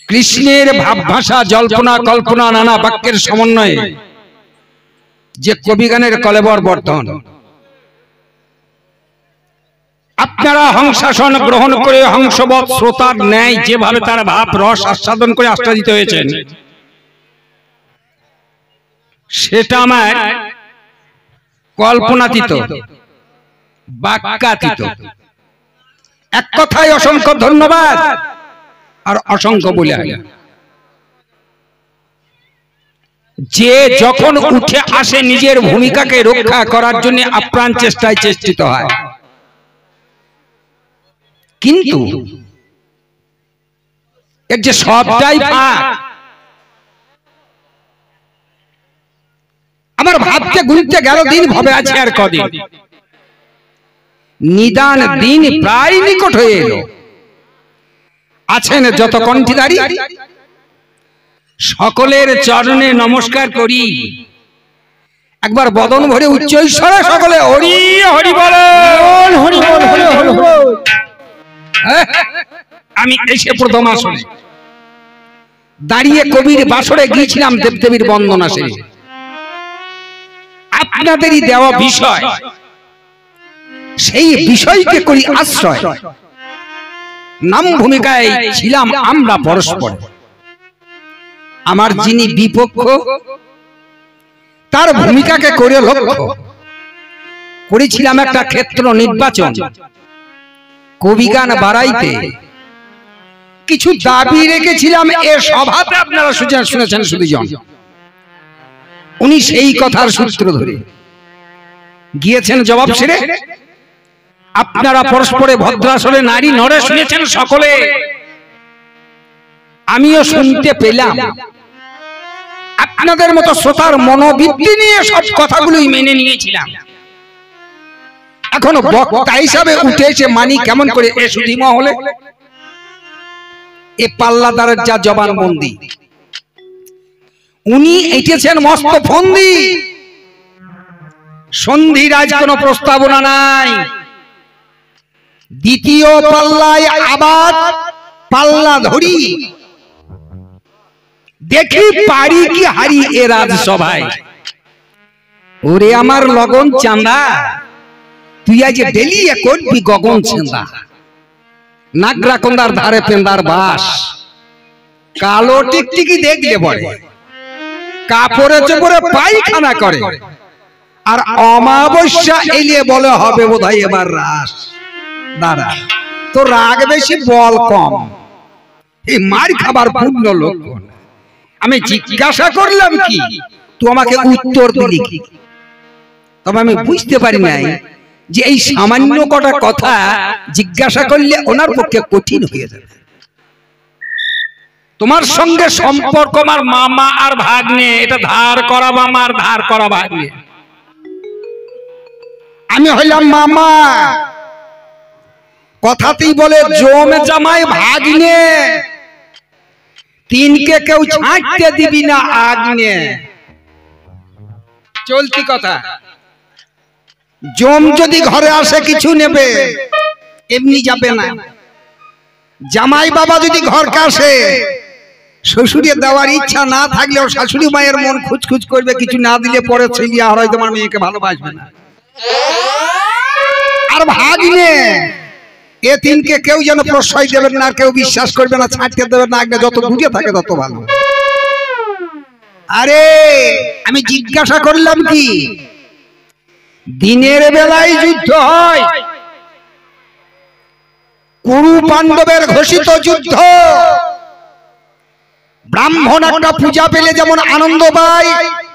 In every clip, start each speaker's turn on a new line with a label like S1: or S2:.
S1: কৃষ্ণের ভাবভাষা জল্পনা কল্পনা নানা বাক্যের সমন্বয়ে যে কবিগানের কলেবর বর্তন, আপনারা হংসাসন গ্রহণ করে হংসবৎ শ্রোতার ন্যায় যেভাবে তার ভাব রস আস্বাদন করে আস্বাদিত হয়েছেন, সেটা আমার কল্পনাতীত, বাক্যাতীত। এক কথায় অসংখ্য ধন্যবাদ আর অসংখ্য বলে যে যখন উঠে আসে নিজের ভূমিকাকে রক্ষা করার জন্য আপ্রাণ চেষ্টায় চেষ্টিত হয়, কিন্তু এর যে সবটাই ফাঁক। আমার ভাবতে গুনতে গেল দিন ভবে আছে আর কদিন, নিদান দিন প্রায় নিকট হয়ে এলো। আছেন যত কণ্ঠীধারী সকলের চরণে নমস্কার করি। একবার বদন ভরে উচ্চ ঈশ্বরে সকলে হরি হরি বল, হরি বল, হরি হরি বল। আমি এসে প্রথম আসনে দাঁড়িয়ে কবির বাসরে গিয়েছিলাম দেবদেবীর বন্দনা সেরে। আপনাদেরই দেওয়া বিষয়, সেই বিষয়কে করি আশ্রয়। নাম ভূমিকায় ছিলাম আমরা পরস্পর। আমার যিনি বিপক্ষ তার ভূমিকাকে করে লক্ষ্য করেছিলাম একটা ক্ষেত্র নির্বাচন। কবিগান বাড়াইতে কিছু দাবি রেখেছিলাম এ সভাতে, আপনারা শুনেছেন সুধীজন। উনি সেই কথার সূত্র ধরে গিয়েছেন জবাব সেরে। আপনারা পরস্পরে ভদ্রাসনে নারী নরে শুনেছেন সকলে, আমিও শুনতে পেলাম। আপনাদের মতো শ্রোতার মনোবৃত্তি নিয়ে সব কথাগুলোই মেনে নিয়েছিলাম। এখন বক্তা হিসাবে উঠে এসে মানি কেমন করে এ সুধী মহলে এ পাল্লাদারের যা জবানবন্দি। উনি এঁটেছেন মস্ত ফন্দি, সন্ধির আজ কোনো প্রস্তাবনা নাই। দ্বিতীয় পাল্লায় আবার পাল্লা ধরি, দেখি পারি কি হারি এ রাজসভায়। ওরে আমার লগন চাঁদা, তুই আজ ডেলিয়ে করবি গগন ছেন্দা। নাগরা কন্দার ধারে পেন্দার বাস, কালো টিকটিকি দেখলে পরে কাপড়ে চোপড়ে পায়খানা করে। আর অমাবস্যা এলিয়ে বলে হবে বোধহয় এবার রাস। দাঁড়া, তো রাগ বেশি বল কম, এই মার খাবার পূর্ণ লক্ষণ। আমি জিজ্ঞাসা করলাম কি, তুই আমাকে উত্তর দিলি কি? তবে আমি বুঝতে পারি নাই যে এই সামান্য কটা কথা জিজ্ঞাসা করলে ওনার পক্ষে কঠিন হয়ে যাবে। তোমার সঙ্গে সম্পর্ক আমার মামা আর ভাগ্নে, এটা ধার করা মামা আর ধার করা ভাগ্নে। আমি হইলাম মামা, কথাতেই বলে জমে জামাই ভাগ্নে, তিনকে কেউ ছাঁটতে দিবি না আগ্নে। চলতি কথা। জম যদি ঘরে আসে কিছু নেবে, এমনি যাবে না। জামাই বাবা যদি ঘর কাছে, শ্বশুরে দেওয়ার ইচ্ছা না থাকলেও শাশুড়ি মায়ের মন খুঁজখুঁজ করবে, কিছু না দিলে পরে ছেলে আর হয়তো আমার মেয়েকে ভালোবাসবে না। আর ভাগ্নে, এ তিনকে কেউ যেন প্রশ্রয় দেবেন না, কেউ বিশ্বাস করবে না, ছাড়তে দেবেন না। আগে যত দূরে থাকে তত ভালো। আরে আমি জিজ্ঞাসা করলাম কি, দিনের বেলায় যুদ্ধ হয়, কুরু পাণ্ডবের ঘোষিত যুদ্ধ। ব্রাহ্মণ একটা পূজা পেলে যেমন আনন্দ পায়,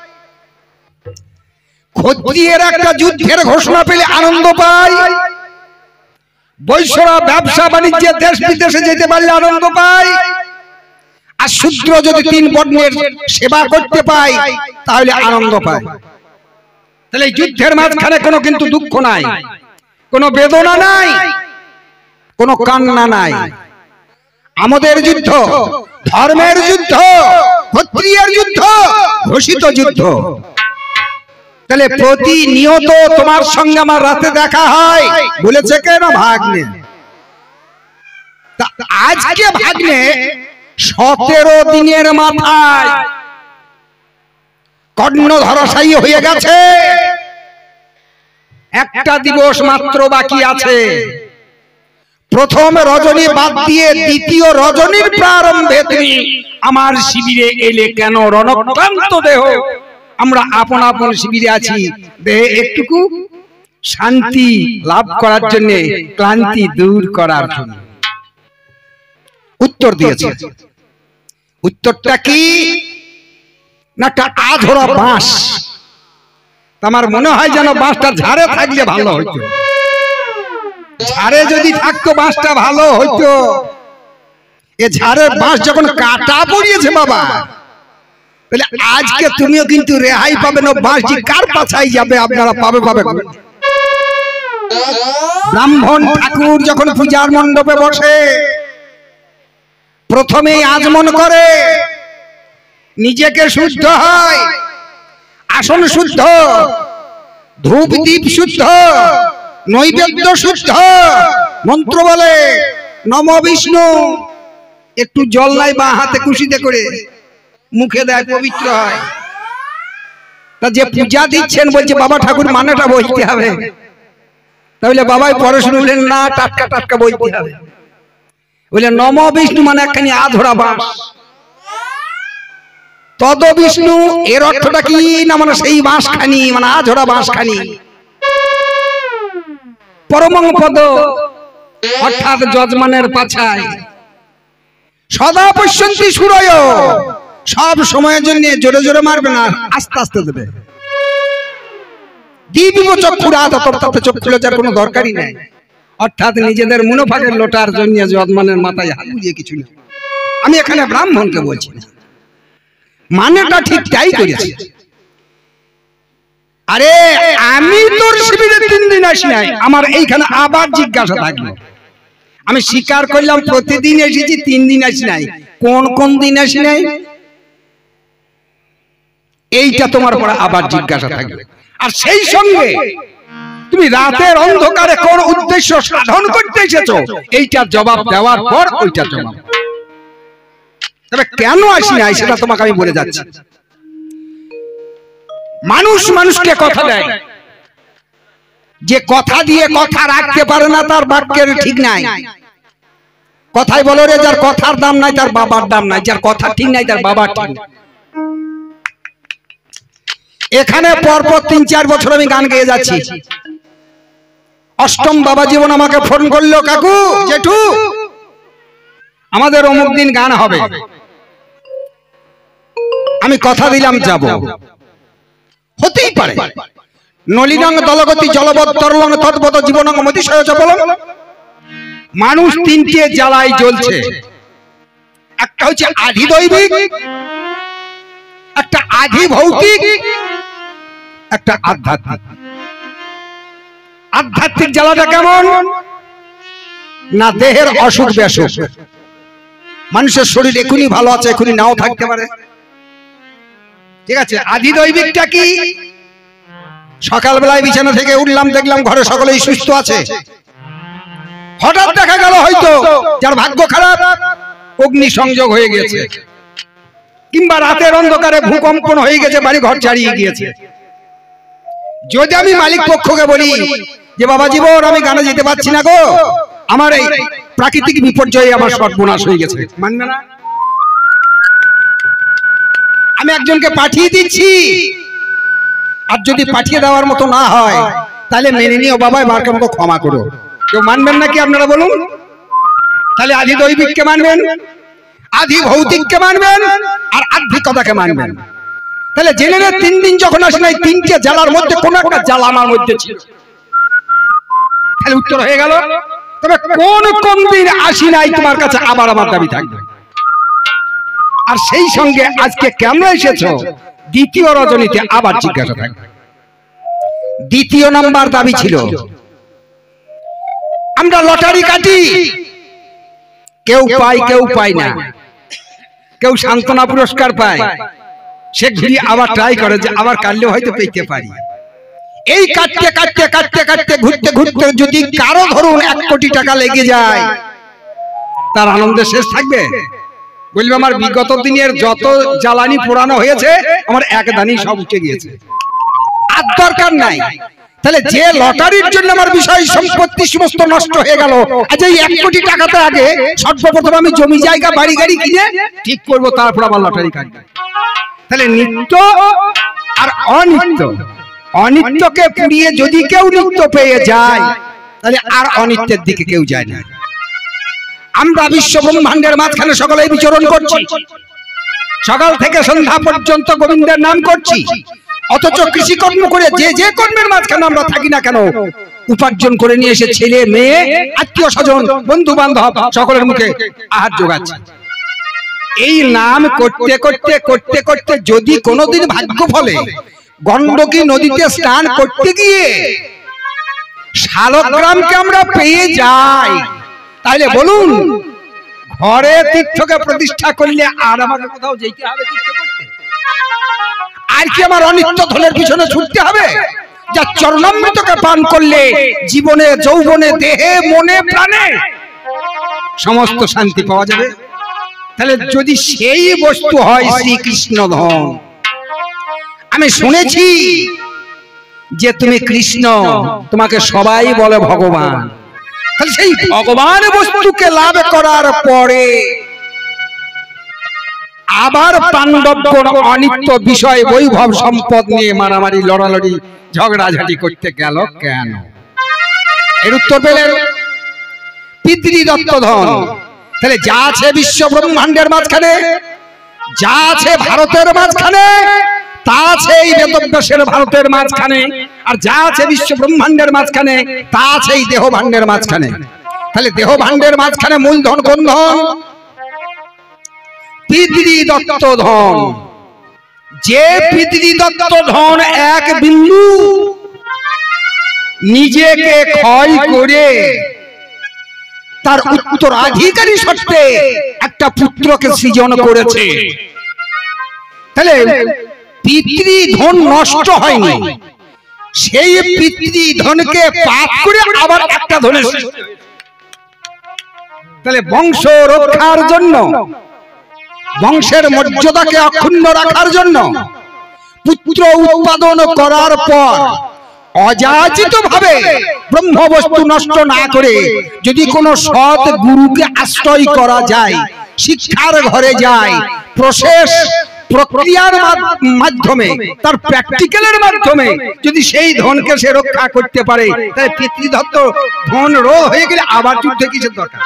S1: ক্ষত্রিয়ের একটা যুদ্ধের ঘোষণা পেলে আনন্দ পায়, বৈশ্যরা ব্যবসা বাণিজ্যে দেশ বিদেশে যেতে পারলে আনন্দ পায়, আর শূদ্র যদি তিন বর্ণের সেবা করতে পায় তাহলে আনন্দ পায়। তাহলে যুদ্ধের মাঝখানে কোনো কিন্তু দুঃখ নাই, কোনো বেদনা নাই, কোনো কান্না নাই। আমাদের যুদ্ধ ধর্মের যুদ্ধ, ক্ষত্রিয়ের যুদ্ধ, ঘোষিত যুদ্ধ। তাহলে প্রতিনিয়ত তোমার সঙ্গে আমার রাতে দেখা হয়, বলেছে কেন ভাগ্নে। আজকে ভাগ্নে 17 দিনের মাথায় কর্ণ ধরাশায়ী হয়ে গেছে। একটা দিবস মাত্র বাকি আছে। প্রথম রজনী বাদ দিয়ে দ্বিতীয় রজনীর প্রারম্ভে তুমি আমার শিবিরে এলে কেন? রণক্লান্ত দেহ, আমরা আপন আপন শিবিরে আছি, দেহে একটুকু শান্তি লাভ করার জন্য, ক্লান্তি দূর করার জন্য। উত্তর দিয়েছে। উত্তরটা কি? না একটা আধরা বাঁশ। আমার মনে হয় যেন বাঁশটা ঝাড়ে থাকলে ভালো হইতো। ঝাড়ে যদি থাকতো বাঁশটা ভালো হইতো। এ ঝাড়ের বাঁশ যখন কাটা পড়িয়েছে বাবা, তাহলে আজকে তুমিও কিন্তু রেহাই পাবে না। বাঁশটি কার পাছাই যাবে? আপনারা পাবে। ব্রাহ্মণ ঠাকুর যখন পূজার মণ্ডপে বসে, প্রথমেই আচমন করে, নিজেকে শুদ্ধ হয়, আসন শুদ্ধ, ধূপ দীপ শুদ্ধ, নৈবেদ্য শুদ্ধ, মন্ত্র বলে নম বিষ্ণু, একটু জল নাই বা হাতে কুশিতে করে মুখে দেয়, পবিত্র হয়। তা যে পূজা দিচ্ছেন বলছে বাবা ঠাকুর মানেটা বলতে হবে। তাহলে বাবাই পরে শুনলেন না, টাটকা টাটকা বলতে হবে। বলে নম বিষ্ণু মানে একখানি আধরা বাঁশ। তদ বিষ্ণু এর অর্থটা কি? না মানে সেই বাঁশখানি, মানে আধরা বাঁশখানি। পরমং পদ অর্থাৎ যজমানের পাছায়। সদা পশ্যন্তি সুরয়, সব সময়ের জন্য জোরে জোরে মারবে না, আস্তে আস্তে দেবে। দিবিব চক্ষুরাত, অর্থাৎ চক্ষু লজ্জার কোনো দরকারই নাই। অর্থাৎ নিজেদের মুনাফাকের লোটার জন্য যজমানের মাথায় হাত বুঝিয়ে কিছু না। আমি এখানে ব্রাহ্মণকে বলছি না, মানেটা ঠিক তাই করেছে। আরে আমি তোর শিবিরে 3 দিন আসি নাই, আমার এইখানে আবার জিজ্ঞাসা থাকলো। আমি স্বীকার করলাম প্রতিদিন এসেছি, 3 দিন আসি নাই। কোন কোন দিন আসি নাই এইটা তোমার পরে আবার জিজ্ঞাসা থাকবে। আর সেই সঙ্গে তুমি রাতের অন্ধকারে কোন উদ্দেশ্য সাধন করতে এসেছো, এইটার জবাব দেওয়ার পর ওইটার জবাব। তবে কেন আসি নাই সেটা তোমাকে আমি বলে যাচ্ছি। মানুষ মানুষকে কথা দেয়, যে কথা দিয়ে কথা রাখতে পারে না তার বাক্যের ঠিক নাই। কথাই বলো রে, যার কথার দাম নাই তার বাবার দাম নাই, যার কথা ঠিক নাই তার বাবার ঠিক। এখানে পরপর 3-4 বছর আমি গান গেয়ে যাচ্ছি। অষ্টম বাবা জীবন আমাকে ফোন করলো, কাকু জেঠু আমাদের অমুক দিন গান হবে। আমি কথা দিলাম যাব, হতেই পারে। নলিনং দলগতি জলবৎ তরলং তদ্বত জীবনং মতিশয় চপলং। মানুষ 3টে জ্বালায় জ্বলছে। একটা হচ্ছে আধি দৈবিক, একটা আধি ভৌতিক, একটা আধ্যাত্মিক। আধ্যাত্মিক জ্বালাটা কেমন? না দেহের অসুখ বিসুখ। মানুষের শরীর এখনই ভালো আছে, এখনই নাও থাকতে পারে, ঠিক আছে। আধি দৈবিকটা কি? সকালবেলায় বিছানা থেকে উঠলাম, দেখলাম ঘরে সকলেই সুস্থ আছে। হঠাৎ দেখা গেল হয়তো যার ভাগ্য খারাপ অগ্নি সংযোগ হয়ে গেছে, কিংবা রাতের অন্ধকারে ভূকম্পন হয়ে গেছে, বাড়ি ঘর ছাড়িয়ে গিয়েছে। যদি আমি মালিক পক্ষকে বলি যে বাবা জীবন আমি গানে যেতে পারছি না গো, আমার এই প্রাকৃতিক বিপর্যয়ে আমার সর্বনাশ হয়ে গেছে, মানবে না? আমি একজনকে পাঠিয়ে দিচ্ছি, আর যদি পাঠিয়ে দেওয়ার মতো না হয় তাহলে মেনে নিও বাবা, এবারকে আমাকে ক্ষমা করো। কেউ মানবেন নাকি আপনারা বলুন? তাহলে আধি দৈবিককে মানবেন, আধি ভৌতিককে মানবেন, আর আধ্যাত্মিকতাকে মানবেন। তাহলে জেনে 3 দিন যখন আসে নাই, 3টে জ্বালার মধ্যে কোন একটা জ্বালা আমার মধ্যে ছিল। তাহলে উত্তর হয়ে গেল। তবে কোন কোন দিন আসি নাই তোমার কাছে আবার আমার দাবি থাকবে। আর সেই সঙ্গে আজকে কেন এসেছো, দ্বিতীয় রজনীতে আবার জিজ্ঞাসা থাকবে। দ্বিতীয় নাম্বার দাবি ছিল, আমরা লটারি কাটি, কেউ পায় কেউ পায় না, কেউ সান্ত্বনা পুরস্কার পায়, সে ঘুরি আবার ট্রাই করে যে আবার কাটলেও হয়তো পেতে পারি। এই কাটতে কাটতে কাটতে কাটতে ঘুরতে ঘুরতে যদি কারো ধরুন 1 কোটি টাকা লেগে যায়, তার আনন্দের শেষ থাকবে? বলবে আমার বিগত দিনের যত জ্বালানি পোড়ানো হয়েছে আমার এক দানি সব উঠে গিয়েছে, আর দরকার নাই। তাহলে যে লটারির জন্য আমার বিষয় সম্পত্তি সমস্ত নষ্ট হয়ে গেল, আজ এই 1 কোটি টাকাতে আগে সর্বপ্রথম আমি জমি জায়গা বাড়ি গাড়ি কিনে ঠিক করবো, তারপর আবার লটারি কাটবো। তাহলে নিত্য আর অনিত্য, অনিত্যকে পুড়িয়ে যদি কেউ নিত্য পেয়ে যায় তাহলে আর অনিত্যের দিকে কেউ যায় না। আমরা বিশ্ব ব্রহ্মাণ্ডের মাঝখানে সকলেই বিচরণ করছি, সকাল থেকে সন্ধ্যা পর্যন্ত গোবিন্দের নাম করছি, অথচ কৃষি কর্ম করে যে কর্মের মাঝখানে আমরা থাকি না কেন উপার্জন করে নিয়ে এসে ছেলে মেয়ে আত্মীয় স্বজন বন্ধু বান্ধব সকলের মুখে আহার যোগাচ্ছে। এই নাম করতে করতে করতে করতে যদি কোনোদিন ভাগ্য ফলে গণ্ডকী নদীতে স্নান করতে গিয়ে শালগ্রামকে আমরা পেয়ে যাই, তাহলে বলুন ঘরে তীর্থকে প্রতিষ্ঠা করলে আর আমাকে কোথাও যেতে হবে তীর্থ করতে? আর কি আমার অনিত্য ধনের পিছনে ছুটতে হবে? যা চরণামৃতকে পান করলে জীবনে যৌবনে দেহে মনে প্রাণে সমস্ত শান্তি পাওয়া যাবে। তাহলে যদি সেই বস্তু হয় শ্রীকৃষ্ণ ধন, আমি শুনেছি যে তুমি কৃষ্ণ, তোমাকে সবাই বলে ভগবান, তাহলে সেই ভগবান বস্তুকে লাভ করার পরে আবার পাণ্ডবগণ অনিত্য বিষয় বৈভব সম্পদ নিয়ে মারামারি লড়ালড়ি ঝগড়াঝাটি করতে গেল কেন? এর উত্তর পেলেন পিতৃদত্ত ধন। তাহলে যা আছে বিশ্ব ব্রহ্মাণ্ডের মাঝখানে, যা আছে ভারতের মাঝখানে, তা আছে এই বেদব্যাসের ভারতের মাঝখানে, আর যা আছে বিশ্ব ব্রহ্মাণ্ডের মাঝখানে তা আছে এই দেহ ভাণ্ডের মাঝখানে। তাহলে দেহ ভাণ্ডের মাঝখানে মূলধন কোন ধন? পিতৃদত্ত ধন। যে পিতৃদত্ত ধন এক বিন্দু নিজেকে ক্ষয় করে তার উত্তরাধিকারী সত্ত্বে একটা পুত্রকে সৃজন করেছে, তাহলে পিতৃধন নষ্ট হয়নি, সেই পিতৃধনকে পাপ করে আবার একটা ধনের সৃষ্টি। তাহলে বংশ রক্ষার জন্য, বংশের মর্যাদাকে অক্ষুণ্ণ রাখার জন্য, পুত্র উৎপাদন করার পর অযাচিত ভাবে ব্রহ্ম বস্তু নষ্ট না করে যদি কোনো সৎ গুরুকে আশ্রয় করা যায়, শিক্ষার ঘরে যায়, প্রসেস প্রক্রিয়ার মাধ্যমে তার প্র্যাকটিক্যালের মাধ্যমে যদি সেই ধনকে সে রক্ষা করতে পারে, তাহলে পিতৃদত্ত ধন রো হয়ে গেলে আবার যুদ্ধে কিসের দরকার?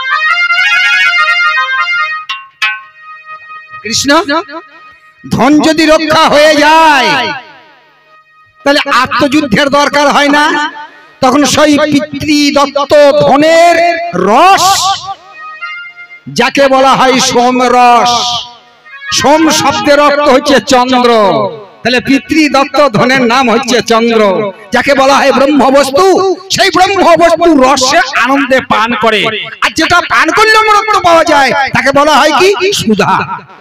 S1: কৃষ্ণ ধন যদি রক্ষা হয়ে যায় তাহলে আত্মযুদ্ধের দরকার হয় না। তখন সেই পিতৃদত্ত ধনের রস, যাকে বলা হয় সোম রস, সোম শব্দের অর্থ হচ্ছে চন্দ্র, তাহলে পিতৃদত্ত ধনের নাম হচ্ছে চন্দ্র, যাকে বলা হয় ব্রহ্ম বস্তু, সেই ব্রহ্ম বস্তু রসে আনন্দে পান করে, আর যেটা পান করলে অমরত্ব পাওয়া যায় তাকে বলা হয় কি? সুধা।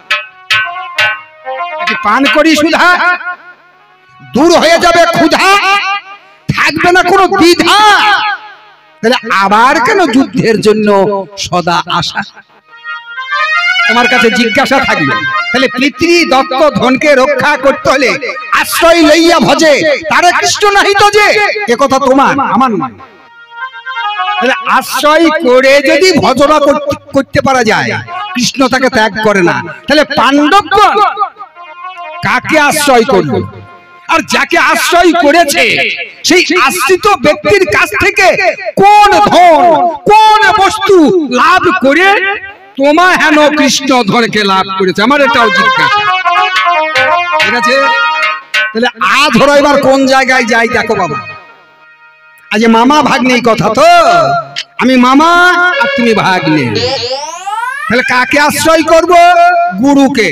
S1: পান করি সুধা, দূর হয়ে যাবে ক্ষুধা, থাকবে না কোনো দ্বিধা, তাহলে আবার কেন যুদ্ধের জন্য সদা আশা? তোমার কাছে জিজ্ঞাসা থাকবে, তাহলে পিতৃদত্ত ধনকে রক্ষা করতে হলে আশ্রয় লইয়া ভজে তারে কৃষ্ণ নাহি তো যে, এ কথা তোমার আমার নয়। তাহলে আশ্রয় করে যদি ভজনা করতে পারা যায়, কৃষ্ণ তাকে ত্যাগ করে না। তাহলে পাণ্ডবগণ কাকে আশ্রয় করবে? আর যাকে আশ্রয় করেছে সেই আশ্রিত ব্যক্তির কাছ থেকে কোন ধন কোন বস্তু লাভ করে তোমা হেন কৃষ্ণ ধনকে লাভ করেছে? আমার এটাও জিজ্ঞাসা। ঠিক আছে, তাহলে আজ ধরো এবার কোন জায়গায় যাই দেখো বাবা। আজ মামা ভাগ্নে কথা তো, আমি মামা আর তুমি ভাগ্নে, তাহলে কাকে আশ্রয় করব? গুরুকে।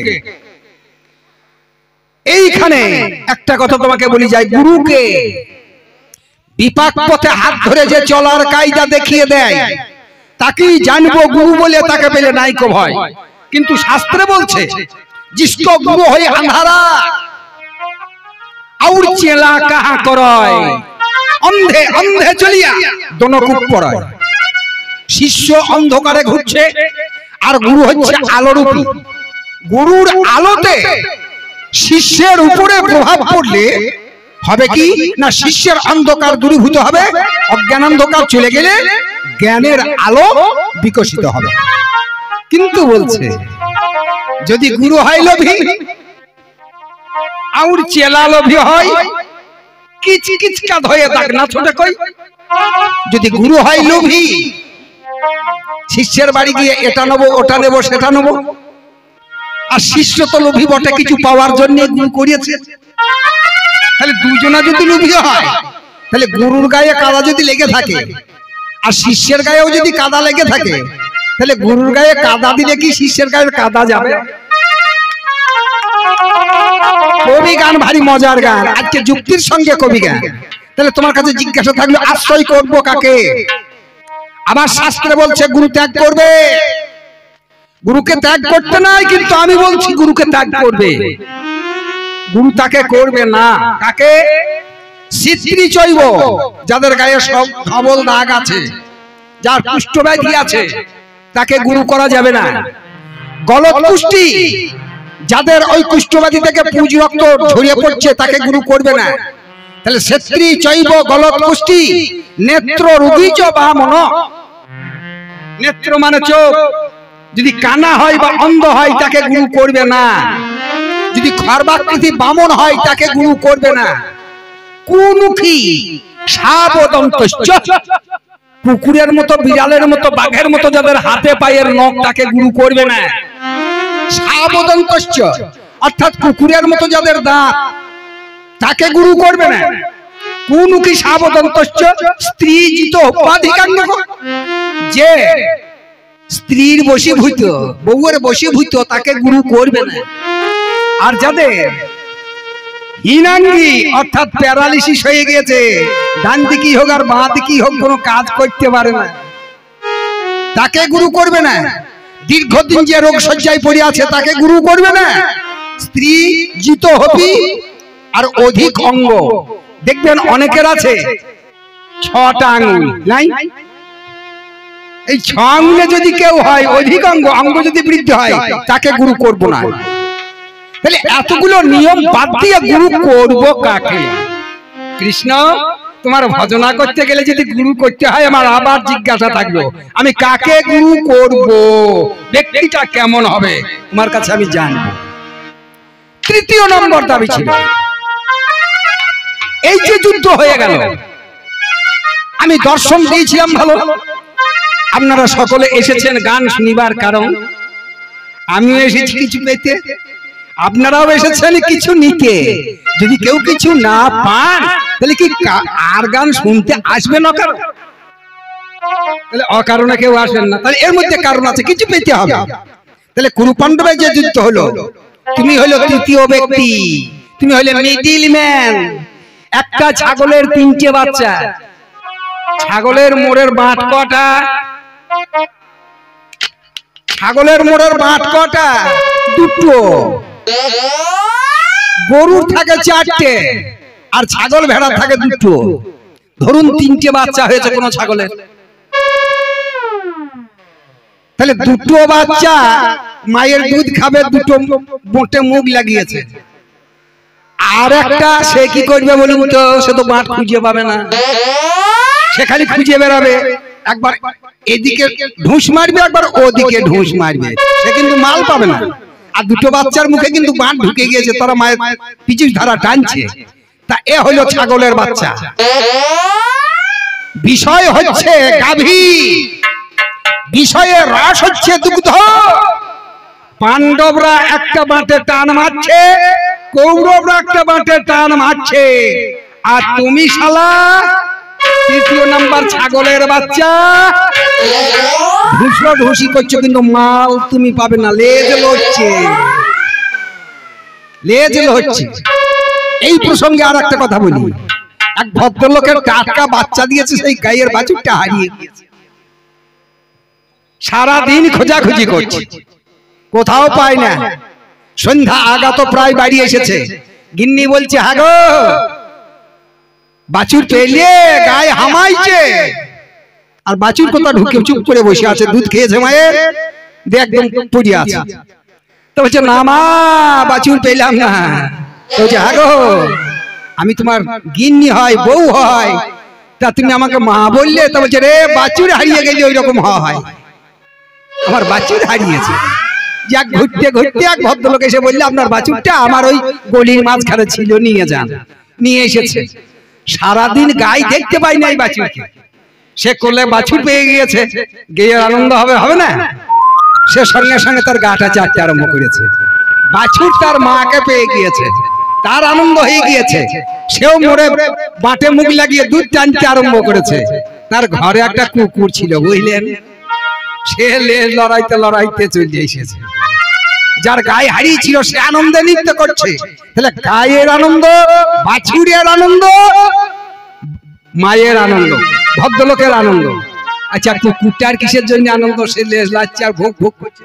S1: এইখানে একটা কথা তোমাকে বলি যায়, গুরুকে বিপাক পথে হাত ধরে যে চলার কায়দা দেখিয়ে দেয় তাকেই জানবো গুরু বলে, তাকে পেলে নাইকো ভয়। কিন্তু শাস্ত্রে বলছে जिसको गुरु হয়ে আন্ধারা और चेला कहा करय, अंधे अंधे चलिया दोनों कूप पड़य। शिष्य अंधकारे घुरছে আর গুরু হচ্ছে আলোরূপী, গুরুর আলোতে শিষ্যের উপরে প্রভাব পড়লে হবে কি না, শিষ্যের অন্ধকার দূরীভূত হবে, অজ্ঞান অন্ধকার চলে গেলে জ্ঞানের আলো বিকশিত হবে। কিন্তু বলছে যদি গুরু হয় লোভী আর চেলা লোভী হয়, কিচ কিচ কাদ হয়ে থাক না ছোট কই। যদি গুরু হয় লোভী, শিষ্যের বাড়ি গিয়ে এটা নেবো ওটা নেবো সেটা নেবো, আর শিষ্য তো লোভী বটে, কিছু পাওয়ার জন্য গুরু করিয়েছে। তাহলে দুজনা যদি লোভী হয়, তাহলে গুরুর গায়ে কাদা যদি লেগে থাকে আর শিষ্যের গায়েও যদি কাদা লেগে থাকে, তাহলে গুরুর গায়ে কাদা দিলে কি শিষ্যের গায়ে কাদা যাবে? কবি গান ভারী মজার গান, আজকে যুক্তির সঙ্গে কবি গান। তাহলে তোমার কাছে জিজ্ঞাসা থাকলো আশ্রয় করবো কাকে? আমার শাস্ত্রে বলছে গুরু ত্যাগ করবে। গুরুকে ত্যাগ করতে নাই, কিন্তু আমি বলছি গুরুকে ত্যাগ করবে। গুরু তাকে করবে না। কাকে? সিত্রি চৈব, যাদের গায়ে সব ধবল দাগ আছে, যার কুষ্ঠব্যাধি আছে, তাকে গুরু করা যাবে না। গলত কুষ্টি, যাদের ওই কুষ্ঠব্যাধি থেকে পুঁজ রক্ত ঝরিয়ে পড়ছে, তাকে গুরু করবে না। তাহলে ক্ষেত্রী চৈব গলত কুষ্টি নেত্র রোগী চ বামন। নেত্র মানে চোখ, যদি কানা হয় বা অন্ধ হয় তাকে গুরু করবে না। যদি খর্বাকৃতি বামন হয় তাকে গুরু করবে না। কুমুখী সাবদন্তশ্চ, কুকুরের মতো, বিড়ালের মতো, বাঘের মতো যাদের হাতে পায়ের নখ, তাকে গুরু করবে না। সাবদন্তশ্চ অর্থাৎ কুকুরের মতো যাদের দাঁত, তাকে গুরু করবে না। কুমুখী সাবদন্তশ্চ স্ত্রীজিত উপাধিকাঙ্গ, যে স্ত্রীর বশীভূত, বউয়ের বশীভূত, তাকে গুরু করবে না। আর যাদের হীনাঙ্গী অর্থাৎ প্যারালিসিস হয়ে গেছে, ডান দিকে হোক আর বাঁ দিকে হোক কোনো কাজ করতে পারে না, তাকে গুরু করবে না। দীর্ঘদিন যে রোগ শয্যায় পড়ে আছে, তাকে গুরু করবে না। স্ত্রী জিত হবি আর অধিক অঙ্গ, দেখবেন অনেকের আছে 6টা আঙ্গুল নাই, এই 6 আঙ্গুলে যদি কেউ হয় অধিক অঙ্গ, অঙ্গ যদি বৃদ্ধি হয়, তাকে গুরু করব না। তাহলে এতগুলো নিয়ম বাদ দিয়ে গুরু করব কাকে? কৃষ্ণ, তোমার ভজনা করতে গেলে যদি গুরু করতে হয়, আমার আবার জিজ্ঞাসা থাকলো আমি কাকে গুরু করব, ব্যক্তিটা কেমন হবে, তোমার কাছে আমি জানবো। তৃতীয় নম্বর দাবি ছিল, এই যে যুদ্ধ হয়ে গেল, আমি দর্শন দিয়েছিলাম ভালো, আপনারা সকলে এসেছেন গান শুনিবার কারণ, আমিও এসেছি কিছু পেতে, আপনারাও এসেছেন কিছু নিতে। যদি কেউ কিছু না পান, তাহলে কি আর গান শুনতে আসবে না? কারণ তাহলে অকারণে কেউ আসেন না, তাহলে এর মধ্যে কারণ আছে, কিছু পেতে হবে। তাহলে কুরু পাণ্ডবের যে যুদ্ধ হলো, তুমি হলো তৃতীয় ব্যক্তি, তুমি হলে মিডিল ম্যান। একটা ছাগলের 3টে বাচ্চা, ছাগলের মোড়ের বাঁট কটা? ছাগলের মোড়ের বাঁট কটা? 2টো। গরুর থাকে 4টে, আর ছাগল ভেড়া থাকে 2টো। ধরুন 3টে বাচ্চা হয়েছে কোন ছাগলের, তাহলে 2টো বাচ্চা মায়ের দুধ খাবে, 2টো মোটে মুখ লাগিয়েছে। আর একটা সে কি করবে বলুন তো? সে তো বাঁট খুঁজে পাবে না, সে খালি খুঁজে বেড়াবে, একবার এদিকে ঢুস মারবে, একবার ওদিকে ঢুস মারবে, সে কিন্তু মাল পাবে না। আর 2টো বাচ্চার মুখে কিন্তু বাঁট ঢুকে গিয়েছে, তারা মায়ের পিছু ধারা টানছে। তা এ হলো ছাগলের বাচ্চা। বিষয় হচ্ছে গাভী, বিষয়ে রস হচ্ছে দুগ্ধ। পাণ্ডবরা একটা বাঁটে টান মারছে, কৌরবরা একটা বাঁটে টান মারছে, আর তুমি শালা 3য় নাম্বার ছাগলের বাচ্চা ঢুসি করছো, কিন্তু মাল তুমি পাবে না, লেজ লড়ছে, লেজ লড়ছে। এই প্রসঙ্গে আর একটা কথা বলি, এক ভদ্রলোকের টাটকা বাচ্চা দিয়েছে, সেই গায়ের বাছুরটা হারিয়ে গিয়েছে। সারাদিন খোঁজাখুঁজি করছে, কোথাও পায় না। সন্ধ্যা আগাতো প্রায় বাড়ি এসেছে, গিন্নি বলছে হ্যাঁ গো, বাছুর পেলে গায়ে হামাইছে। আর বাছুর কোথা ঢুকে চুপ করে বসে আছে, দুধ খেয়েছে মায়ের, একদম পড়ে আছে। তো বলছে না মা বাছুর পেলাম না। তো বলছে হ্যাঁ গো আমি তোমার গিন্নি হয় বউ হয়, তা তুমি আমাকে মা বললে? তো বলছে রে বাছুর হারিয়ে গেলে ওই রকম হয়, আমার বাছুর হারিয়েছে। যাক ঘুরতে ঘুরতে এক ভদ্রলোক এসে বললে আপনার বাছুরটা আমার ওই গলির মাঝখানে ছিল, নিয়ে যান। নিয়ে এসেছে, সারাদিন গাই দেখতে পাই না এই বাছুরকে। সে করলে বাছুর পেয়ে গিয়েছে, গিয়ে আনন্দ হবে, হবে না? সে সঙ্গে সঙ্গে তার গাটা চাটতে আরম্ভ করেছে। বাছুর তার মাকে পেয়ে গিয়েছে, তার আনন্দ হয়ে গিয়েছে, সেও মরে বাটে মুখ লাগিয়ে দুধ টানতে আরম্ভ করেছে। তার ঘরে একটা কুকুর ছিল বুঝলেন, সে লড়াইতে লড়াইতে চলে এসেছে। যার গায়ে হারিয়েছিল সে আনন্দে নৃত্য করছে। তাহলে গায়ের আনন্দ, বাছুরের আনন্দ, মায়ের আনন্দ, ভদ্রলোকের আনন্দ। আচ্ছা কুকুরটার কিসের জন্য আনন্দ? সে লেজ লাচ্ছে আর ভোগ ভোগ করছে।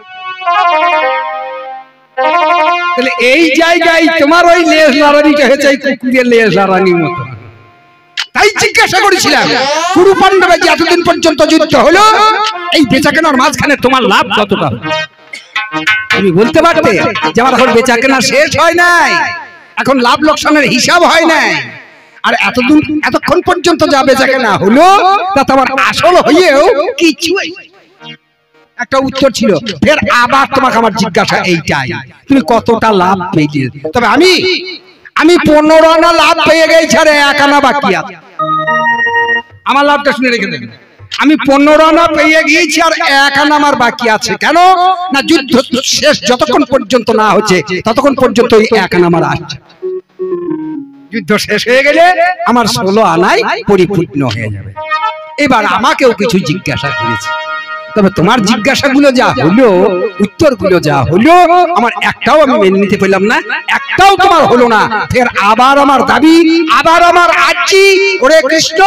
S1: তাহলে এই জায়গায় তোমার ওই লেজ লড়ানিটা হয়েছে কুকুরের লেজ লড়ানির মতো। তাই জিজ্ঞাসা করেছিলাম কুরু পাণ্ডবে যে এতদিন পর্যন্ত যুদ্ধ হলো, এই বেচাকেনার মাঝখানে তোমার লাভ কতটা? তুমি বলতে পারতে যে আমার এখন বেচাকেনা শেষ হয় নাই, এখন লাভ লোকসানের হিসাব হয় নাই, আর এতক্ষণ পর্যন্ত যা বেচাকেনা হলো তা তোমার আসল হয়েও কিছু একটা উত্তর ছিল। ফের আবার তোমাকে আমার জিজ্ঞাসা এইটাই, তুমি কতটা লাভ পেয়েছিলে? তবে আমি 15 আনা লাভ পেয়ে গেছি আর 1 আনা বাকি আছে। আমার লাভটা শুনে রেখে দেন, আমি 15 আনা পেয়ে গিয়েছি আর 1 আনা আমার বাকি আছে। কেন না যুদ্ধ শেষ যতক্ষণ পর্যন্ত না হচ্ছে ততক্ষণ পর্যন্ত ওই 1 আনা আমার আসছে। যুদ্ধ শেষ হয়ে গেলে আমার 16 আনায় পরিপূর্ণ হয়ে যাবে। এবার আমাকেও কিছু জিজ্ঞাসা করেছে, তবে তোমার জিজ্ঞাসাগুলো যা হলো, উত্তরগুলো যা হলো, আমার একটাও আমি মেনে নিতে পারলাম না, একটাও তোমার হলো না। ফের আবার আমার দাবি, আবার আমার আর্জি, ওরে কৃষ্ণ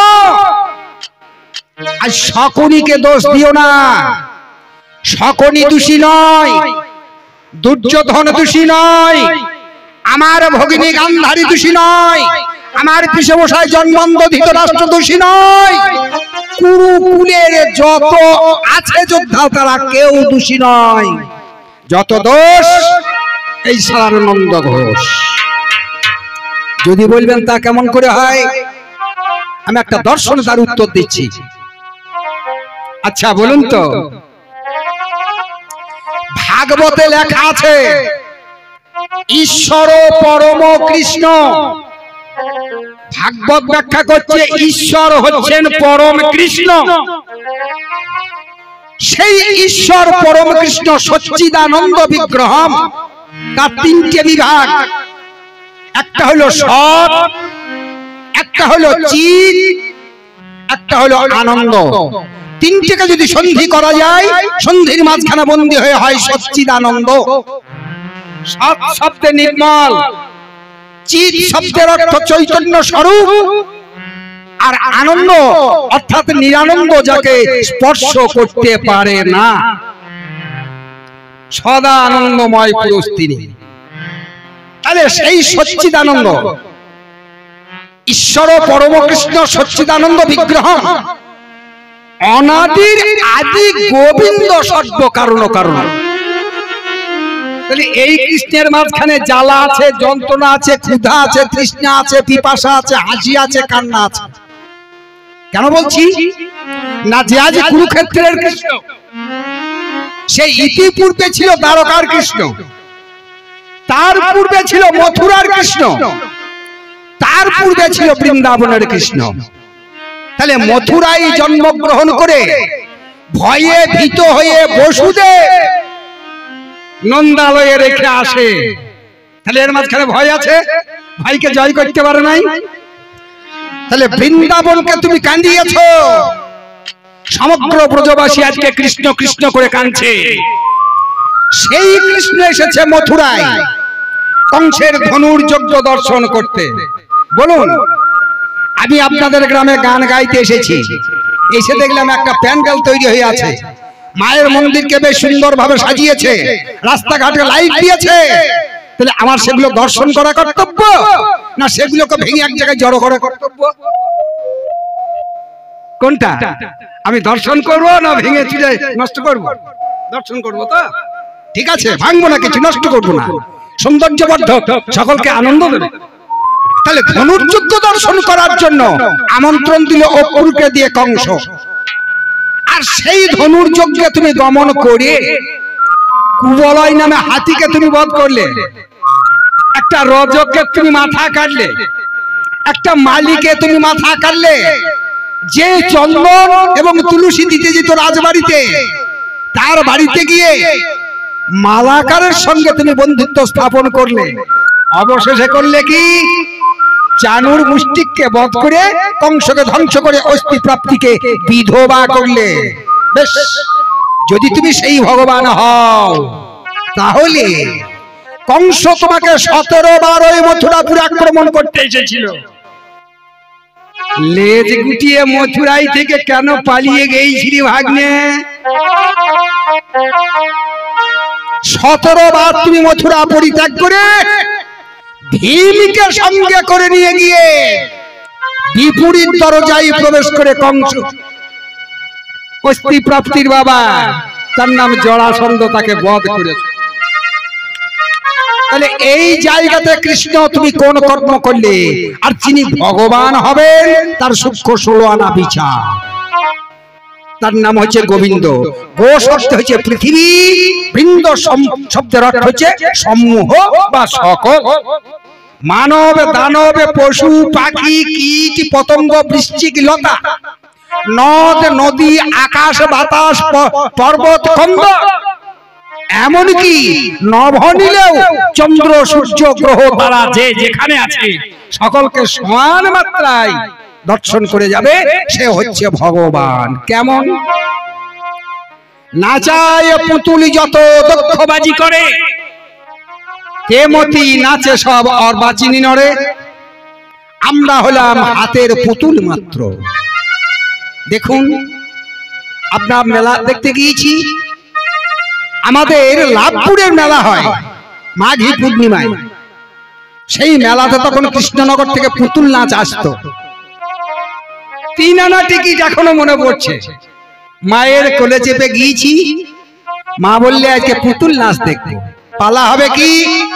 S1: আজ শকুনিকে দোষ দিও না। শকুনি দোষী নয়, দুর্যোধন দোষী নয়, আমার ভগিনী গান্ধারী দোষী নয়, আমার পিসেমশাই জন্মন্ধ ধৃতরাষ্ট্র দোষী নয়, কুরুকুলের যত আছে যোদ্ধা তারা কেউ দোষী নয়। যত দোষ এই সারানন্দ ঘোষ। যদি বলবেন তা কেমন করে হয়, আমি একটা দর্শন তার উত্তর দিচ্ছি। আচ্ছা বলুন তো, ভাগবতে লেখা আছে ঈশ্বর পরম কৃষ্ণ। ভাগবত ব্যাখ্যা করছে ঈশ্বর হচ্ছেন পরম কৃষ্ণ। সেই ঈশ্বর পরম কৃষ্ণ সচ্চিদানন্দ বিগ্রহম, তার 3টে বিভাগ, একটা হলো সৎ, একটা হলো চিৎ, একটা হলো আনন্দ। 3টেকে যদি সন্ধি করা যায়, সন্ধির মাঝখানে বন্দী হয়ে হয় সচ্চিদানন্দ। সৎ শব্দে নির্মল, চিৎ শব্দের অর্থ চৈতন্য স্বরূপ, আর আনন্দ অর্থাৎ নিরানন্দ, যাকে স্পর্শ করতে পারে না, সদা আনন্দময় পুরুষ তিনি। তাহলে সেই সচ্চিদানন্দ ঈশ্বর পরম কৃষ্ণ সচ্চিদানন্দ বিগ্রহ, অনাদির আদি গোবিন্দ সর্ব কারণ কারণ। তাহলে এই কৃষ্ণের মাঝখানে জ্বালা আছে, যন্ত্রণা আছে, ক্ষুধা আছে, তৃষ্ণা আছে, পিপাসা আছে, হাসি আছে, কান্না আছে। কেন বলছি না, যে আজ কুরুক্ষেত্রের কৃষ্ণ সেই ইতিপূর্বে ছিল দ্বারকার কৃষ্ণ, তার পূর্বে ছিল মথুরার কৃষ্ণ, তার পূর্বে ছিল বৃন্দাবনের কৃষ্ণ। তাহলে মথুরায় জন্মগ্রহণ করে ভয়ে ভীত হয়ে বসুদেব নন্দালয়ে রেখে আসে। তাহলে এর মাঝখানে ভয় আছে, ভাইকে জয় করতে পারে নাই। তাহলে বৃন্দাবনকে তুমি কান্দিয়েছ, সমগ্র ব্রজবাসী আজকে কৃষ্ণ কৃষ্ণ করে কাঁদছে। সেই কৃষ্ণ এসেছে মথুরায় কংসের ধনুর যজ্ঞ দর্শন করতে। বলুন, আমি আপনাদের গ্রামে গান গাইতে এসেছি, এসে দেখলাম একটা প্যান্ডেল তৈরি হয়ে আছে, মায়ের মন্দিরকে বেশ সুন্দর ভাবে সাজিয়েছে, রাস্তাঘাটে লাইট দিয়েছে। তাহলে আমার সেগুলো দর্শন করা কর্তব্য, না সেগুলোকে ভেঙে এক জায়গায় জড়ো করা কর্তব্য? কোনটা? আমি দর্শন করব না ভেঙে চুরে নষ্ট করব? দর্শন করব। তো ঠিক আছে, ভাঙবো না, কিছু নষ্ট করবো না, সৌন্দর্যবর্ধক, সকলকে আনন্দ দেবে। তাহলে ধনুর্যুদ্ধ দর্শন করার জন্য আমন্ত্রণ দিল অক্রুরকে দিয়ে কংস। আর সেই ধনুর্যজ্ঞে তুমি গমন করে কুবলয় নামে হাতিকে তুমি বধ করলে, একটা রজককে তুমি মাথা কাটলে, একটা মালিকে তুমি মাথা কাটলে, যে চন্দন এবং তুলসী দিতে যেত রাজবাড়িতে, তার বাড়িতে গিয়ে মালাকারের সঙ্গে তুমি বন্ধুত্ব স্থাপন করলে, অবশেষে করলে কি? চানুর মুষ্টিককে বধ করে কংসকে ধ্বংস করে অস্থি প্রাপ্তিকে বিধবা করলে। বেশ, যদি তুমি সেই ভগবান হও, তাহলে কংস তোমাকে 17 বার ওই মথুরাপুর আক্রমণ করতে এসেছিল। লেজ গুটিয়ে মথুরাই থেকে কেন পালিয়ে গেছিলি ভাগ্নে? 17 বার তুমি মথুরা পরিত্যাগ করে ভীমকে সঙ্গে করে নিয়ে গিয়ে বিপরীত দরজায় প্রবেশ করে কংস অস্থি প্রাপ্তির বাবা, তার নাম জরাসন্ধ, তাকে বধ করেছে। তাহলে এই জায়গাতে কৃষ্ণ তুমি কোন কর্ম করলে? আর যিনি ভগবান হবেন তার সূক্ষ্ম 16 আনা বিচার, তার নাম হচ্ছে গোবিন্দ। গো শব্দ হচ্ছে পৃথিবী, বৃন্দ শব্দের অর্থ হচ্ছে সমূহ বা সকল। মানব, দানব, পশু, পাখি, কীট, পতঙ্গ, বৃশ্চিক, লতা, নদ, নদী, আকাশ, বাতাস, পর্বত, খন্ড, এমনকি নভনীলেও চন্দ্র, সূর্য, গ্রহ, তারা যে যেখানে আছে সকলকে সমান মাত্রায় দর্শন করে যাবে, সে হচ্ছে ভগবান। কেমন? নাচায় পুতুলি যত দক্ষবাজি করে, কেমতি নাচে সব অর্বাচিনী নরে, আমরা হলাম হাতের পুতুল মাত্র। দেখুন, আপনার মেলা দেখতে গিয়েছি, আমাদের লাভপুরের মেলা হয় মাঘী পূর্ণিমায়। সেই মেলাতে তখন কৃষ্ণনগর থেকে পুতুল নাচ আসতো। 3 আনা টিকিট এখনো মনে পড়ছে। মায়ের কোলে চেপে গিয়েছি, মা বললে আজকে পুতুল নাচ দেখবো। পালা হবে কি?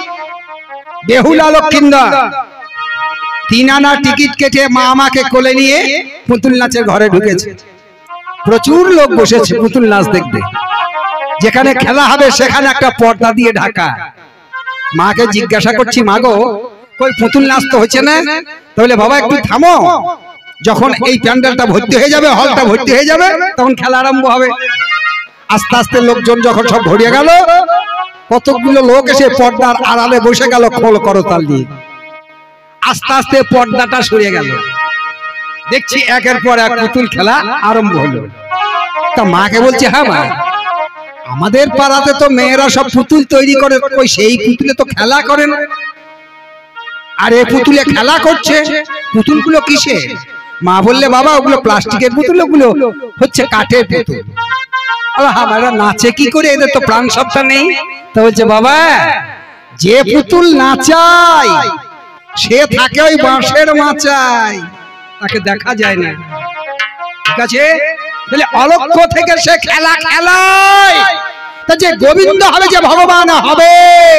S1: বেহুলা লক্ষিন্দর। 3 আনা টিকিট কেটে মা আমাকে কোলে নিয়ে পুতুল নাচের ঘরে ঢুকেছে। প্রচুর লোক বসেছে পুতুল নাচ দেখতে। যেখানে খেলা হবে সেখানে একটা পর্দা দিয়ে ঢাকা। মাকে জিজ্ঞাসা করছি, মা গো, কই পুতুল নাচ তো হচ্ছে না? তাহলে বাবা একটু থামো, যখন এই প্যান্ডেলটা ভর্তি হয়ে যাবে, হলটা ভর্তি হয়ে যাবে, তখন খেলা আরম্ভ হবে। আস্তে আস্তে লোকজন যখন সব ভরিয়ে গেল, কতগুলো লোক এসে পর্দার আড়ালে বসে গেল খোল করতাল দিয়ে। আস্তে আস্তে পর্দাটা সরে গেল, দেখছি একের পর এক পুতুল খেলা আরম্ভ হলো। তা মাকে বলছে, হ্যাঁ মা, আমাদের পাড়াতে তো মেয়েরা সব পুতুল তৈরি করে, ওই সেই পুতুলে তো খেলা করে না, আর এই পুতুলে খেলা করছে। পুতুলগুলো কিসে? মা বললে, বাবা ওগুলো প্লাস্টিকের পুতুল, ওগুলো হচ্ছে কাঠের পুতুল। এরা নাচে কি করে? এদের তো প্রাণ সত্তা নেই। তো বলছে, বাবা, যে পুতুল নাচায় সে থাকে ওই বাঁশের মাচায়, তাকে দেখা যায় না। ঠিক আছে? তাহলে অলক্ষ্য থেকে সে খেলা খেলায়। তা যে গোবিন্দ হবে, যে ভগবান হবে,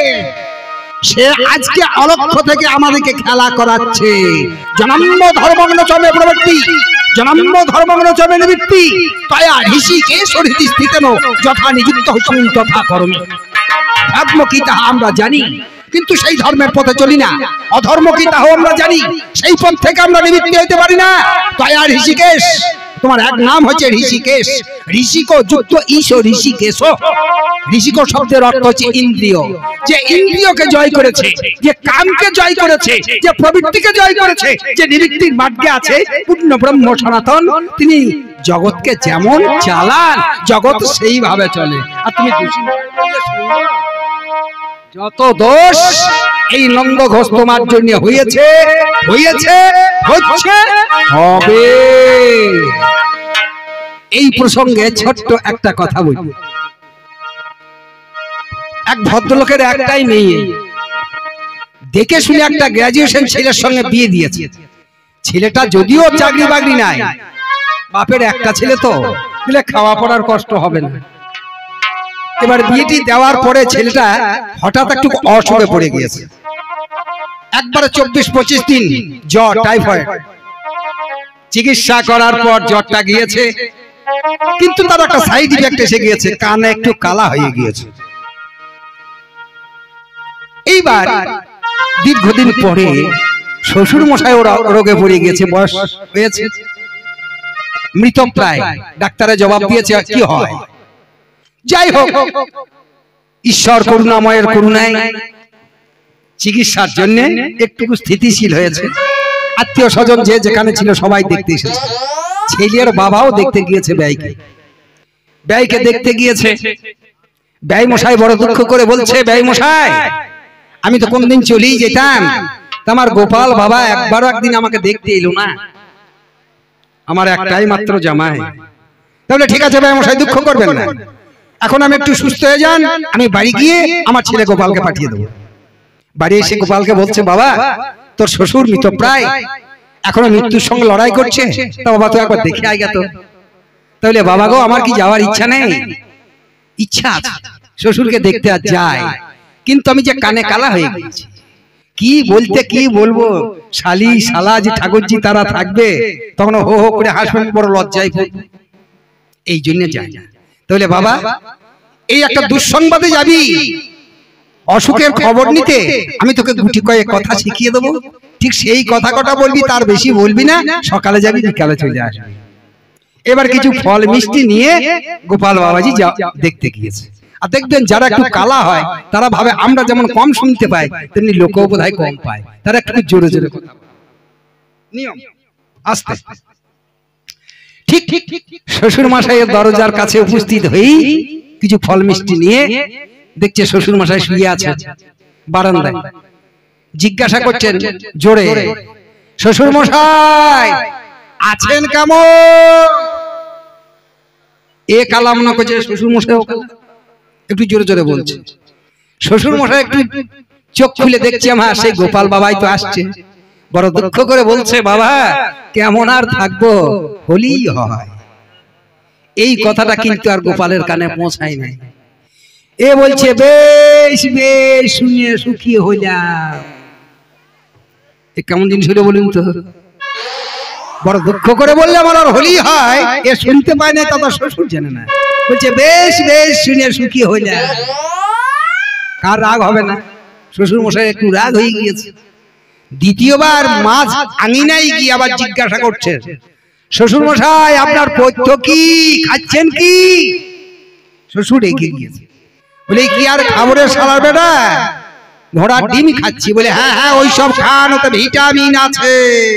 S1: সে আজকে অলক্ষ্য থেকে আমাদেরকে খেলা করাচ্ছে। জনম্ব ধর্মগ্ন চমে প্রবৃত্তি, জনম্ব ধর্মগ্ন চমে নিবৃত্তি, তয়া ঋষিকেশ হৃদি স্থিতেন যথা নিযুক্ত হইসমি তথা করমি। ধর্ম কি তাহা আমরা জানি, কিন্তু সেই ধর্মের পথে চলি না। অধর্ম কি তাও আমরা জানি, সেই পথ থেকে আমরা নিবৃত্তি হইতে পারি না। তয়া ঋষিকেশ, তোমার এক নাম হচ্ছে ঋষিকেশ। ঋষিক যুক্ত ঈশ ঋষিকেশ। ঋষিক শব্দের অর্থ হচ্ছে ইন্দ্রিয়। যে ইন্দ্রিয়কে জয় করেছে, যে কামকে জয় করেছে, যে প্রবৃত্তিকে জয় করেছে, যে নিবৃত্তির মার্গে আছে পূর্ণ ব্রহ্ম সনাতন, তিনি জগৎকে যেমন চালান, জগৎ সেইভাবে চলে। আর তুমি যত দোষ এই নন্দ ঘোষ তোমার জন্য হয়েছে, হয়েছে, হচ্ছে, হবে। এই প্রসঙ্গে ছোট্ট একটা কথা বলি। এক ভদ্রলোকের একটাই মেয়ে, দেখে শুনে একটা গ্রাজুয়েশন ছেলের সঙ্গে বিয়ে দিয়েছে। ছেলেটা যদিও চাকরি বাকরি নাই, বাপের একটা ছেলে তো, দিলে খাওয়া পড়ার কষ্ট হবে না। এবার বিয়েটি দেওয়ার পরে ছেলেটা হঠাৎ একটু অসুখে পড়ে গিয়েছে, একবারে 24-25 দিন জ্বর, টাইফয়েড। চিকিৎসা করার পর জ্বরটা গিয়েছে, কিন্তু তার একটা সাইড ইফেক্ট এসে গিয়েছে, কানে একটু কালা হয়ে গিয়েছে। এইবার দীর্ঘদিন পরে শ্বশুর মশাই ওরা রোগে পড়ে গিয়েছে, বয়স হয়েছে, মৃতপ্রায়। ডাক্তারে জবাব দিয়েছে কি হয়। যাই হোক, ঈশ্বর করুণাময়ের করুণায় চিকিৎসার জন্য একটু স্থিতিশীল হয়েছে। আত্মীয় স্বজন যে যেখানে ছিল সবাই দেখতে এসেছে। ছেলের বাবাও দেখতে গিয়েছে ব্যয়কে দেখতে গিয়েছে। ব্যয় মশাই বড় দুঃখ করে বলছে, ব্যয় মশাই আমি তো কোনদিন চলেই যেতাম, আমার গোপাল বাবা একবারও একদিন আমাকে দেখতে এলো না, আমার একটাই মাত্র জামাই। তাহলে ঠিক আছে ব্যয় মশাই, দুঃখ করবেন না, এখন আমি একটু সুস্থ হয়ে যান, আমি বাড়ি গিয়ে আমার ছেলে গোপালকে পাঠিয়ে দেবো। বাড়ি এসে গোপালকে বলছে, বাবা তোর শ্বশুর মৃতপ্রায়, এখনো মৃত্যুর সঙ্গে লড়াই করছে, তা বাবা তো একবার দেখে আয় গেত। তাহলে বাবা গো, আমার কি যাওয়ার ইচ্ছা নেই? ইচ্ছা আছে, শ্বশুরকে দেখতে আর যায়, কিন্তু আমি যে কানে কালা হয়ে গেছি, কি বলতে কি বলবো, শালি শালা যে ঠাকুরজি তারা থাকবে, তখন হো হো করে হাসবেন, বড় লজ্জায় পড়বে, এই জন্য যাই না। তাহলে বাবা এই একটা দুঃসংবাদে যাবি, অসুখের খবর নিতে, আমি তোকে গুটি কয়েক কথা শিখিয়ে দেবো, ঠিক সেই কথা কটা বলবি, তার বেশি বলবি না, সকালে যাবি বিকালে চলে আসবি। এবার কিছু ফল মিষ্টি নিয়ে গোপাল বাবাজি দেখতে গিয়েছে। আর দেখবেন যারা একটু কালা হয় তারা ভাবে আমরা যেমন কম শুনতে পাই, তেমনি লোকও বোধহয় কম পায়, তারা একটু জোরে জোরে কথা বলে, নিয়ম আস্তে। ঠিক ঠিক শ্বশুর মশাইয়ের দরজার কাছে উপস্থিত হই, কিছু ফল মিষ্টি নিয়ে দেখছে শ্বশুর মশাই শুয়ে আছে বারান্দায়। জিজ্ঞাসা করছেন জোরে, শ্বশুর মশাই আছেন কেমন? এ কালাম না করছে, শ্বশুর মশাই একটু জোরে জোরে বলছে। শ্বশুর মশাই একটু চোখ খুলে দেখছে, আমার সেই গোপাল বাবাই তো আসছে। বড় দুঃখ করে বলছে, বাবা কেমন আর থাকবো, হলেই হয়। এই কথাটা কিন্তু আর গোপালের কানে পৌঁছায় নাই। এ বলছে, বেশ বেশ শুনিয়ে সুখী হইলাম। এ কেমন জিনিস হইলো বলুন তো? বড় দুঃখ করে বললে আমার আর হলেই হয়, এ শুনতে পায় না, তা শ্বশুর জানে না। বলছে বেশ বেশ শুনিয়ে সুখী হইলাম। কার রাগ হবে না? শ্বশুর মশাই একটু রাগ হয়ে গিয়েছে। দ্বিতীয়বার মাছ আঙিনাই গিয়ে আবার জিজ্ঞাসা করছে, শ্বশুর মশাই আপনার পথ্য কি, খাচ্ছেন কি? শ্বশুর এগিয়ে গিয়েছে, বলে কি আর খাবারে সালার বেটা, ঘোড়ার ডিম খাচ্ছি। বলে হ্যাঁ হ্যাঁ ওই সব খান, ওতে ভিটামিন আছে।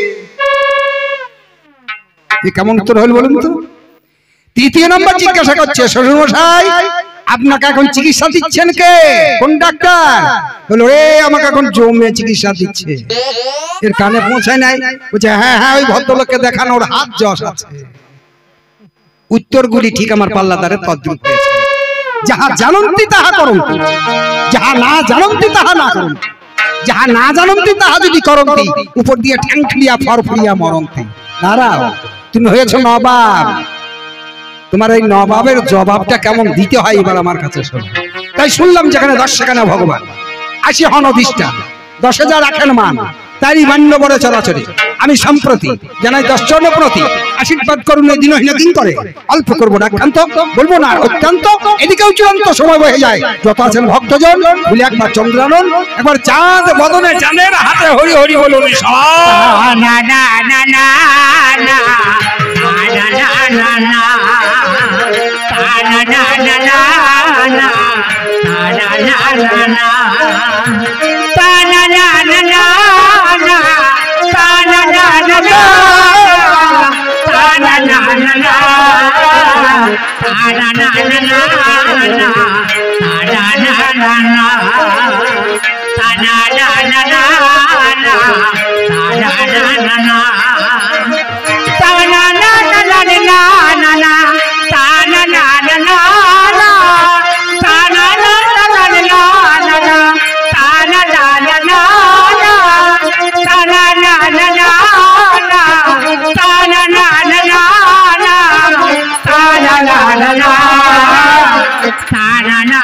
S1: কেমন উত্তর হল বলুন তো? তৃতীয় নম্বর জিজ্ঞাসা করছে, শ্বশুর মশাই আপনাকে এখন চিকিৎসা দিচ্ছেন কে, কোন ডাক্তার? বলো রে আমাকে এখন জমে চিকিৎসা দিচ্ছে। এর কানে পৌঁছায় নাই। বলছে হ্যাঁ হ্যাঁ ওই ভদ্রলোককে দেখান, ওর হাত যশ আছে। উত্তরগুলি ঠিক আমার পাল্লাদারে তদ্রূপ হয়েছে। যাহা জানন্তি তাহা করন্তি, যাহা না জানন্তি তাহা না করন্তি, যাহা না জানন্তি তাহা যদি করন্তি, উপর দিয়ে ঠ্যাং ফিরিয়া ফরফরিয়া মরন্তি। দাঁড়াও, তুমি হয়েছ নবাব, তোমার এই নবাবের জবাবটা কেমন দিতে হয় এবার আমার কাছে শোনো। তাই শুনলাম যেখানে 10 সেখানে ভগবান, 80 হন অধিষ্ঠান, 10,000 রাখেন মান, তারই মান্য বড় চরাচরে। আমি সম্প্রতি জানাই 10 জন প্রতি, আশীর্বাদ করুন এই দিনহীন দিন করে, অল্প করবো ডাক্তান্ত, বলবো না অত্যন্ত, এদিকেও চূড়ান্ত সময় বহে যায়। যত আছেন ভক্তজন বলে একবার চন্দ্রানন, একবার চাঁদ বদনে চাঁদের হাতে হরি হরি বলুন। না না না না না না না না na na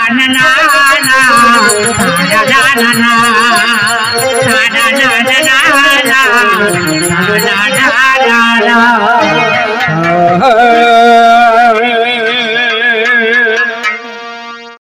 S2: na na na na na na na na na